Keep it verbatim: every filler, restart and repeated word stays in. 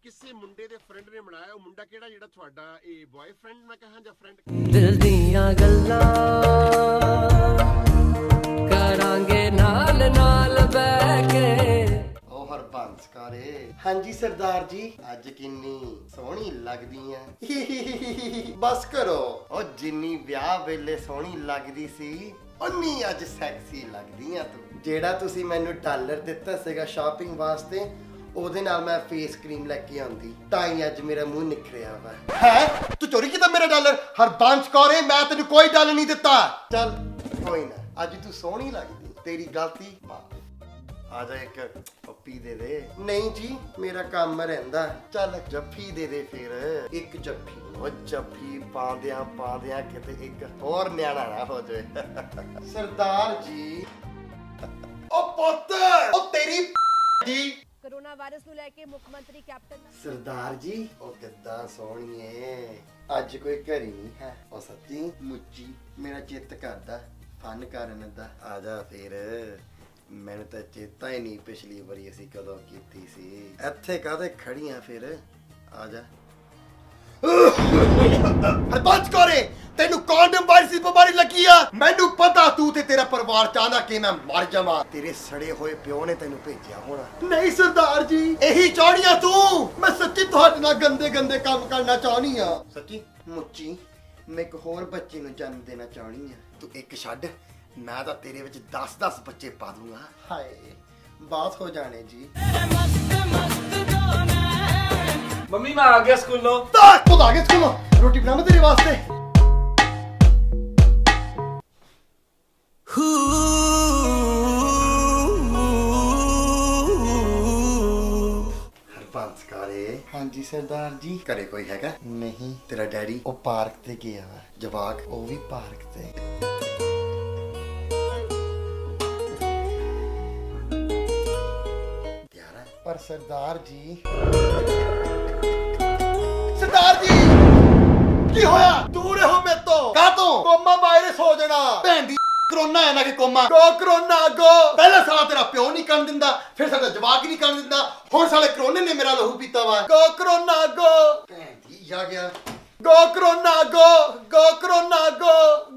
ਕਿਸੇ ਮੁੰਡੇ ਦੇ ਫਰੈਂਡ ਨੇ ਬਣਾਇਆ। ਉਹ ਮੁੰਡਾ ਕਿਹੜਾ ਜਿਹੜਾ ਤੁਹਾਡਾ ਇਹ ਬॉयਫ੍ਰੈਂਡ ਮੈਂ ਕਹਾਂ ਜਾਂ ਫਰੈਂਡ? ਦਿਲ ਦੀਆਂ ਗੱਲਾਂ ਕਰਾਂਗੇ ਨਾਲ ਨਾਲ ਬਹਿ ਕੇ। ਉਹ ਹਰਬੰਸ ਕਾਰੇ। ਹਾਂਜੀ ਸਰਦਾਰ ਜੀ, ਅੱਜ ਕਿੰਨੀ ਸੋਹਣੀ ਲੱਗਦੀ ਆ। ਬਸ ਕਰੋ। ਉਹ ਜਿੰਨੀ ਵਿਆਹ ਵੇਲੇ ਸੋਹਣੀ ਲੱਗਦੀ ਸੀ ਉਨੀ ਅੱਜ ਸੈਕਸੀ ਲੱਗਦੀ ਆ ਤੂੰ। ਜਿਹੜਾ ਤੁਸੀਂ ਮੈਨੂੰ ਡਾਲਰ ਦਿੱਤਾ ਸੀਗਾ ਸ਼ਾਪਿੰਗ ਵਾਸਤੇ, ਉਹਦੇ ਨਾਲ ਮੈਂ ਫੇਸ ਕਰੀਮ ਲੈ ਕੇ ਆਉਂਦੀ ਤਾਂ ਹੀ ਅੱਜ ਮੇਰਾ ਮੂੰਹ ਨਿਖਰਿਆ ਵਾ। ਹੈ ਤੂੰ ਚੋਰੀ ਕੀਤਾ ਮੇਰਾ ਡਾਲਰ? ਹਰਬੰਸ ਕੌਰੇ, ਮੈਂ ਤੈਨੂੰ ਕੋਈ ਡਾਲਰ ਨਹੀਂ ਦਿੱਤਾ। ਚੱਲ ਕੋਈ ਨਾ, ਅੱਜ ਤੂੰ ਸੋਹਣੀ ਲੱਗਦੀ, ਤੇਰੀ ਗਲਤੀ ਮਾਫ। ਆ ਜਾ ਇੱਕ ਪੱਪੀ ਦੇ ਦੇ। ਨਹੀਂ ਜੀ, ਮੇਰਾ ਕੰਮ ਰਹਿੰਦਾ। ਚੱਲ ਜੱਫੀ ਦੇ ਦੇ ਫਿਰ ਇੱਕ ਜੱਫੀ। ਉਹ ਜੱਫੀ ਪਾਉਂਦਿਆਂ ਪਾਉਂਦਿਆਂ ਕਿਤੇ ਇੱਕ ਹੋਰ ਨਿਆਣਾ ਨਾ ਹੋ ਜਾਵੇ। ਸਰਦਾਰ ਜੀ। ਉਹ ਪੁੱਤ, ਉਹ ਤੇਰੀ ਜੀ। कोरोना वायरस ਨੂੰ ਲੈ ਕੇ ਮੁੱਖ ਮੰਤਰੀ ਕੈਪਟਨ ਸਰਦਾਰ ਜੀ, ਉਹ ਕਿੱਦਾਂ ਸੋਹਣੀਏ। ਅੱਜ ਕੋਈ ਘਰ ਹੀ ਨਹੀਂ ਹੈ। ਉਹ ਸੱਚੀ ਮੁੱਚੀ ਮੇਰਾ ਚਿੱਤ ਕਰਦਾ ਫਨ ਕਰਨ ਦਾ। ਆ ਜਾ ਫਿਰ, ਮੈਨੂੰ ਤਾਂ ਚੇਤਾ ਹੀ ਨਹੀਂ ਪਿਛਲੀ ਵਾਰੀ ਅਸੀਂ ਕਦੋਂ ਕੀਤੀ ਸੀ। ਇੱਥੇ ਕਾਹਦੇ ਖੜੀਆਂ ਫਿਰ, ਆ ਜਾ। ਹਰਬੰਸ ਕੌਰੇ, ਤੈਨੂੰ ਕਾਂਡਮ ਵਾਇਰਸ ਦੀ ਬਿਮਾਰੀ ਲੱਗੀ ਆ। ਮੈਨੂੰ ਪਤਾ ਤੂੰ ਤੇ ਤੇਰਾ ਪਰਿਵਾਰ ਚਾਹੁੰਦਾ ਕਿ ਮੈਂ ਮਰ ਜਾਵਾਂ। ਤੇਰੇ ਸੜੇ ਹੋਏ ਪਿਓ ਨੇ ਤੈਨੂੰ ਭੇਜਿਆ ਹੋਣਾ। ਨਹੀਂ ਸਰਦਾਰ ਜੀ, ਇਹੀ ਚਾਹਣੀਆਂ ਤੂੰ। ਮੈਂ ਸੱਚੀ ਤੁਹਾਡੇ ਨਾਲ ਗੰਦੇ ਗੰਦੇ ਕੰਮ ਕਰਨਾ ਚਾਹਣੀ ਆ। ਸੱਚੀ ਮੁੱਚੀ, ਮੈਂ ਇੱਕ ਹੋਰ ਬੱਚੇ ਨੂੰ ਜਨਮ ਦੇਣਾ ਚਾਹਣੀ ਆ। ਤੂੰ ਇੱਕ ਛੱਡ, ਮੈਂ ਤਾਂ ਤੇਰੇ ਵਿੱਚ ਦਸ ਦਸ ਬੱਚੇ ਪਾ ਦੂੰਗਾ। ਹਾਏ ਬਾਤ ਹੋ ਜਾਣੇ ਜੀ। ਮੰਮੀ ਮੈਂ ਆ ਗਿਆ ਸਕੂਲੋਂ। ਤੂੰ ਆ ਗਿਆ ਸਕੂਲੋਂ? ਰੋਟੀ ਬਣਾਵਾਂ ਤੇਰੇ ਵਾਸਤੇ? ਹਰਬੰਸ ਕਾਰੇ। ਹਾਂਜੀ ਸਰਦਾਰ ਜੀ। ਘਰੇ ਕੋਈ ਹੈਗਾ? ਨਹੀਂ। ਤੇਰਾ ਡੈਡੀ? ਉਹ ਪਾਰਕ ਤੇ ਗਿਆ ਵਾ। ਜਵਾਕ? ਉਹ ਵੀ ਪਾਰਕ ਤੇ। ਪਰ ਸਰਦਾਰ ਜੀ, ਸਰਦਾਰ ਜੀ ਕੀ ਹੋਇਆ? ਦੂਰ ਹੋ ਮੇਰੇ ਤੋਂ। ਕਾਹ ਤੋਂ? ਕੋਮਾ ਵਾਇਰਸ ਹੋ ਜਾਣਾ। ਭੈਣ ਦੀ ਕਰੋਨਾ ਹੈ ਨਾ ਕਿ ਕੋਮਾ। ਗੋ ਕਰੋਨਾ ਗੋ। ਪਹਿਲਾਂ ਸਾਲਾ ਤੇਰਾ ਪਿਓ ਨਹੀਂ ਕਰਨ ਦਿੰਦਾ, ਫਿਰ ਸਾਡਾ ਜਵਾਕ ਹੀ ਨਹੀਂ ਕਰਨ ਦਿੰਦਾ, ਹੁਣ ਸਾਲੇ ਕਰੋਨੇ ਨੇ ਮੇਰਾ ਲਹੂ ਪੀਤਾ ਵਾ। Go corona go. ਭੈਣ ਦੀ ਜਾ ਗਿਆ। Go corona go, go corona ਗੋ।